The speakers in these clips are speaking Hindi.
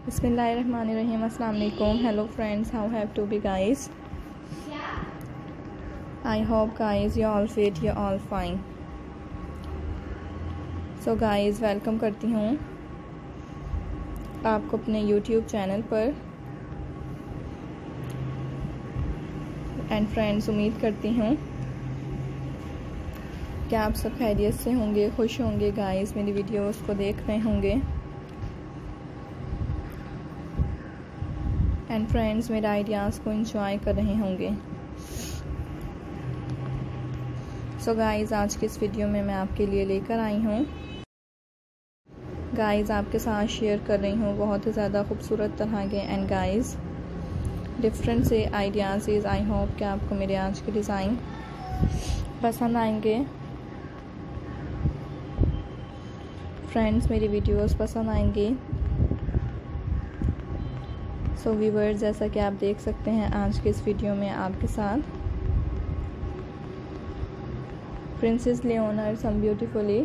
Bismillahirrahmanirrahim. Assalamu alaikum. Hello friends, how have to be guys? I hope guys you all fit, you all fine. So guys, welcome करती हूँ आपको अपने YouTube चैनल पर। एंड फ्रेंड्स, उम्मीद करती हूँ कि आप सब खैरियत से होंगे, खुश होंगे गाइस, मेरी वीडियोस को देख रहे होंगे। एंड फ्रेंड्स, मेरे आइडियाज़ को एंजॉय कर रहे होंगे। सो गाइस, आज की इस वीडियो में मैं आपके लिए लेकर आई हूँ गाइस, आपके साथ शेयर कर रही हूँ बहुत ही ज़्यादा खूबसूरत तरह के एंड गाइस डिफरेंट से आइडियाज़। आई होप कि आपको मेरे आज के डिज़ाइन पसंद आएंगे। फ्रेंड्स, मेरी वीडियोस पसंद आएंगी। सो व्यूअर्स, जैसा कि आप देख सकते हैं आज के इस वीडियो में आपके साथ princess Leona some beautifully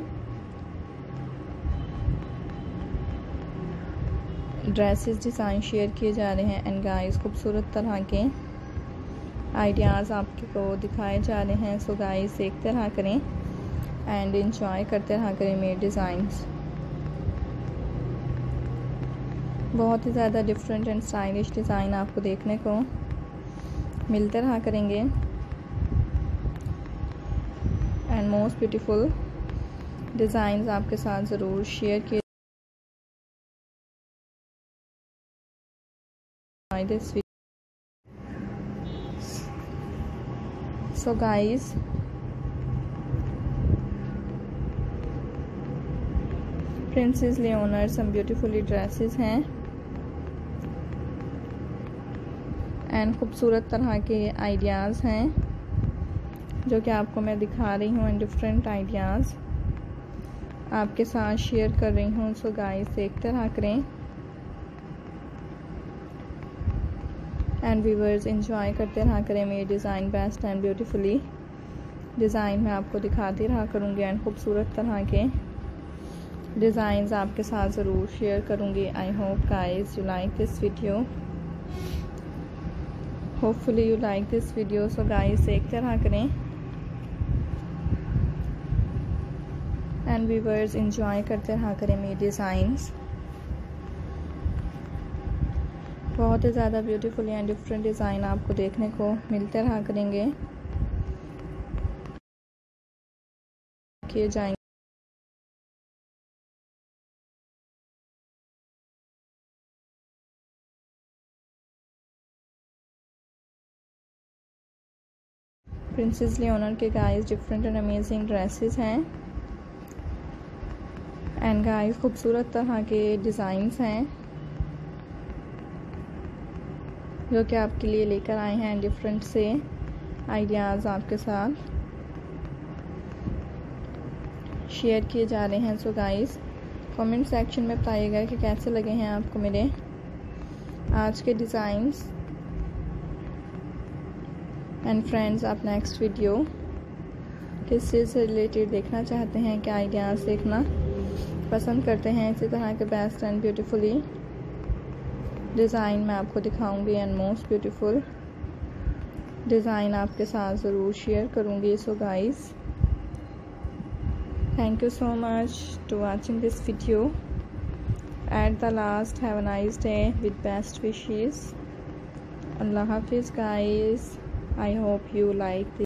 dresses design share किए जा रहे हैं एंड गाइस खूबसूरत तरह के आइडियाज़ आपको दिखाए जा रहे हैं। सो गाइस, देखते रहा करें एंड एंजॉय करते रहा करें मेरे डिज़ाइंस। बहुत ही ज़्यादा डिफरेंट एंड स्टाइलिश डिज़ाइन आपको देखने को मिलते रहा करेंगे एंड मोस्ट ब्यूटीफुल डिज़ाइंस आपके साथ ज़रूर शेयर किए this video. So guys, princess Leona some beautifully dresses हैं एंड खूबसूरत तरह के आइडियाज़ हैं जो कि आपको मैं दिखा रही हूँ एंड डिफरेंट आइडियाज़ आपके साथ शेयर कर रही हूँ। सो गाइस, देखते रहा करें एंड व्यूअर्स एंजॉय करते रहा करें मेरे design. Best and beautifully design मैं आपको दिखाती रहा करूँगी एंड खूबसूरत तरह के डिज़ाइंस आपके साथ ज़रूर शेयर करूँगी। I hope guys you like this video, hopefully you like this video. So guys, देखते रहा करें एंड व्यूअर्स एंजॉय करते रहा करें मेरे डिज़ाइंस। बहुत ही ज़्यादा ब्यूटीफुल एंड डिफरेंट डिज़ाइन आपको देखने को मिलते रहा करेंगे, किए जाएंगे। प्रिंसेस लियोना के guys different and amazing dresses हैं एंड गाइस खूबसूरत तरह के डिज़ाइंस हैं जो कि आपके लिए लेकर आए हैं। डिफरेंट से आइडियाज़ आपके साथ शेयर किए जा रहे हैं। सो गाइस, कमेंट सेक्शन में बताइएगा कि कैसे लगे हैं आपको मेरे आज के डिज़ाइंस। एंड फ्रेंड्स, आप नेक्स्ट वीडियो किस चीज़ से रिलेटेड देखना चाहते हैं, क्या आइडियाज़ देखना पसंद करते हैं, इसी तरह के बेस्ट एंड ब्यूटीफुली डिज़ाइन मैं आपको दिखाऊंगी एंड मोस्ट ब्यूटीफुल डिज़ाइन आपके साथ ज़रूर शेयर करूंगी। So guys, thank you so much to watching this video. At the last, have a nice day with best wishes. अल्लाह हाफिज़ guys. I hope you like this.